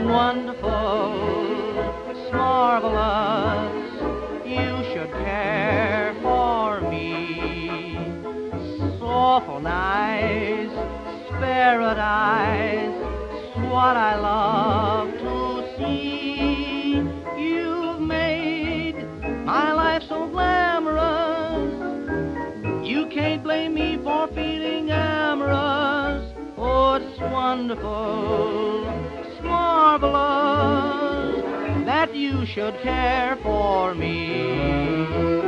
wonderful, it's marvelous. You should care for me. Soulful, nice, spirit eyes, what I love to see. You've made my life so glamorous. You can't blame me for feeling amorous. Oh, it's wonderful, it's marvelous that you should care for me.